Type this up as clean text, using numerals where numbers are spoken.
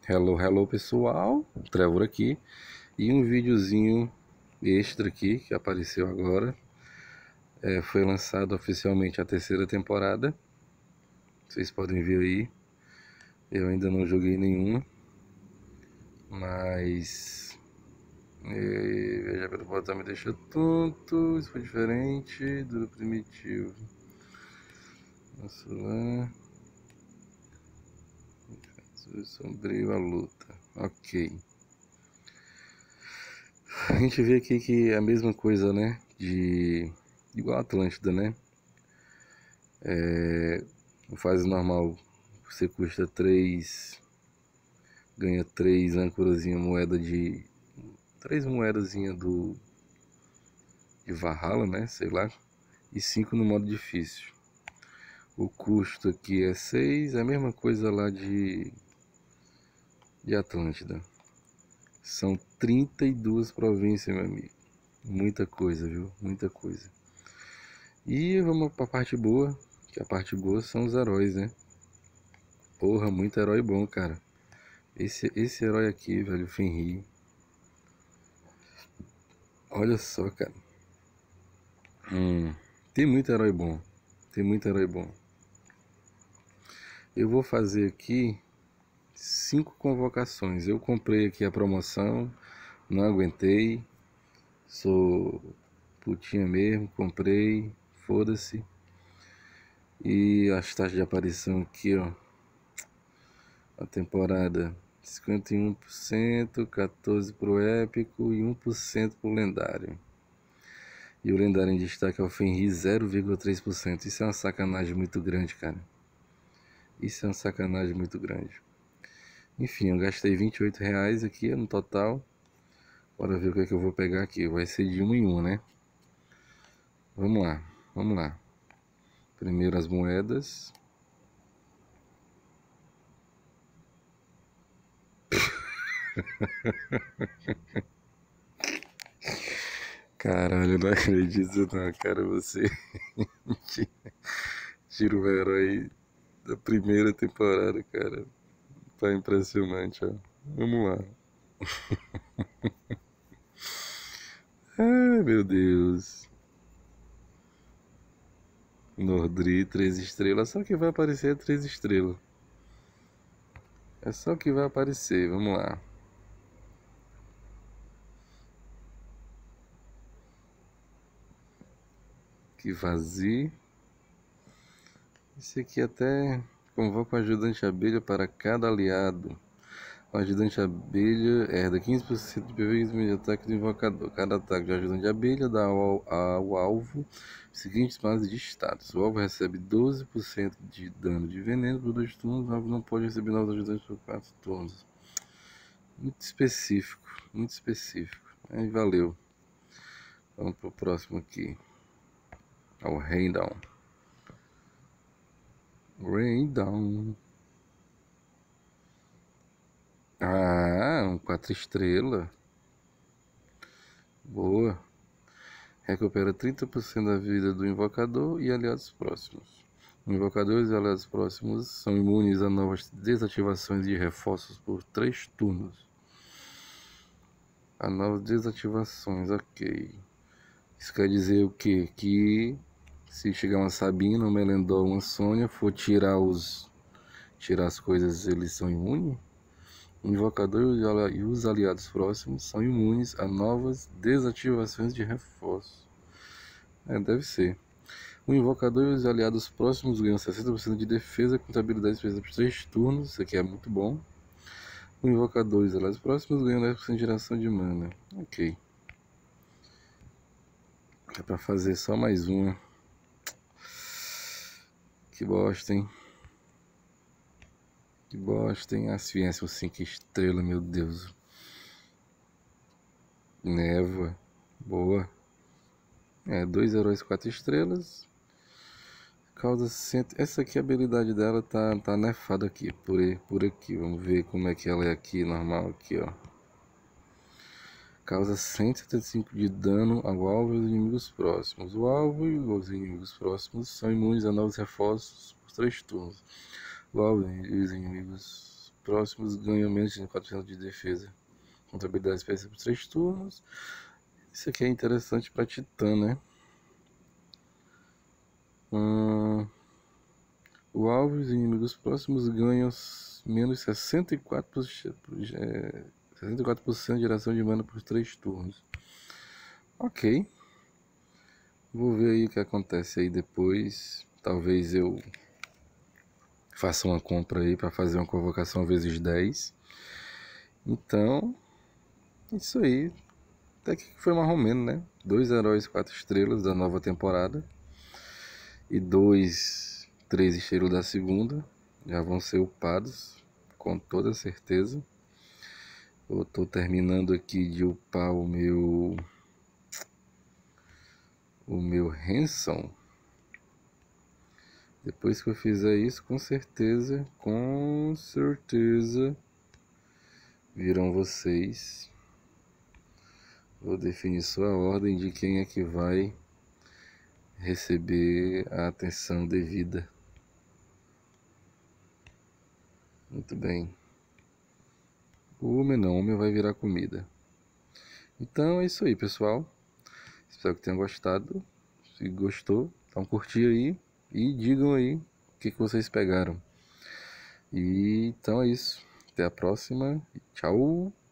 Hello, hello pessoal, Trevor aqui. E um videozinho extra aqui que apareceu agora. Foi lançado oficialmente a terceira temporada. Vocês podem ver aí. Eu ainda não joguei nenhuma. Mas veja pelo botão me deixa tonto. Isso foi diferente do primitivo. Nossa lá. Sombrio a luta. Ok. A gente vê aqui que é a mesma coisa, né? Igual a Atlântida, né? No fase normal você custa 3, ganha 3 âncorazinha moeda de 3 moedazinha de Valhalla, né? Sei lá. E 5 no modo difícil. O custo aqui é 6, é a mesma coisa lá de Atlântida. São 32 províncias, meu amigo. Muita coisa, viu? Muita coisa. E vamos pra parte boa, que a parte boa são os heróis, né? Porra, muito herói bom, cara. Esse herói aqui, velho, o Fenrir. Olha só, cara. Tem muito herói bom. Tem muito herói bom. Eu vou fazer aqui 5 convocações. Eu comprei aqui a promoção, não aguentei. Sou putinha mesmo, comprei, foda-se. E as taxas de aparição aqui, ó. A temporada 51%, 14% pro épico e 1% pro lendário. E o lendário em destaque é o Fenrir 0,3%. Isso é uma sacanagem muito grande, cara. Isso é uma sacanagem muito grande. Enfim, eu gastei R$ 28 aqui no total. Bora ver o que é que eu vou pegar aqui. Vai ser de um em um, né? Vamos lá, vamos lá. Primeiro as moedas. Caralho, não acredito não, cara. Você tira o herói da primeira temporada, cara. Tá impressionante, ó. Vamos lá. Ai, meu Deus. Nordri, 3 estrelas. Só que vai aparecer 3 estrelas. É só o que vai aparecer. Vamos lá. Que vazio. Esse aqui até convoca o ajudante abelha para cada aliado. O ajudante abelha herda 15% de PV de ataque do invocador. Cada ataque de ajudante abelha dá ao alvo os seguintes bases de status. O alvo recebe 12% de dano de veneno por 2 turnos. O alvo não pode receber novos ajudantes por 4 turnos. Muito específico, muito específico. Aí valeu. Vamos pro próximo aqui. Ao Raindown. Raindown. Ah, um 4 estrelas. Boa. Recupera 30% da vida do invocador e aliados próximos. Invocadores e aliados próximos são imunes a novas desativações de reforços por 3 turnos. A novas desativações, ok. Isso quer dizer o quê? Que se chegar uma Sabina, uma Elendor, uma Sônia, for tirar as coisas, eles são imunes? O invocador e os aliados próximos são imunes a novas desativações de reforço. Deve ser. O invocador e os aliados próximos ganham 60% de defesa com habilidade especial por 3 turnos. Isso aqui é muito bom. O invocador e os aliados próximos ganham 10% de geração de mana. Ok. É pra fazer só mais uma. Que bosta, hein? Que bosta, hein? As fianças 5 estrelas, meu Deus. Névoa. Boa. 2 heróis 4 estrelas. Causa 100. Essa aqui, a habilidade dela tá nefada aqui. Por aqui. Vamos ver como é que ela é aqui, normal aqui, ó. Causa 175 de dano ao alvo e aos inimigos próximos. O alvo e os inimigos próximos são imunes a novos reforços por 3 turnos. O alvo e os inimigos próximos ganham menos de 4% de defesa contra habilidades especiais por 3 turnos. Isso aqui é interessante para Titã, né? O alvo e os inimigos próximos ganham menos 64% de geração de mana por 3 turnos. Ok. Vou ver aí o que acontece aí depois. Talvez eu faça uma compra aí para fazer uma convocação vezes 10. Então, isso aí. Até que foi mais ou menos, né? 2 heróis 4 estrelas da nova temporada. E 2, 3 estrelas da segunda. Já vão ser upados, com toda certeza. Eu tô terminando aqui de upar o meu Hanson. Depois que eu fizer isso, com certeza virão vocês. Vou definir só a ordem de quem é que vai receber a atenção devida. Muito bem. O homem vai virar comida. Então é isso aí, pessoal. Espero que tenham gostado. Se gostou, dá um curtir aí e digam aí o que vocês pegaram. E então é isso. Até a próxima. Tchau.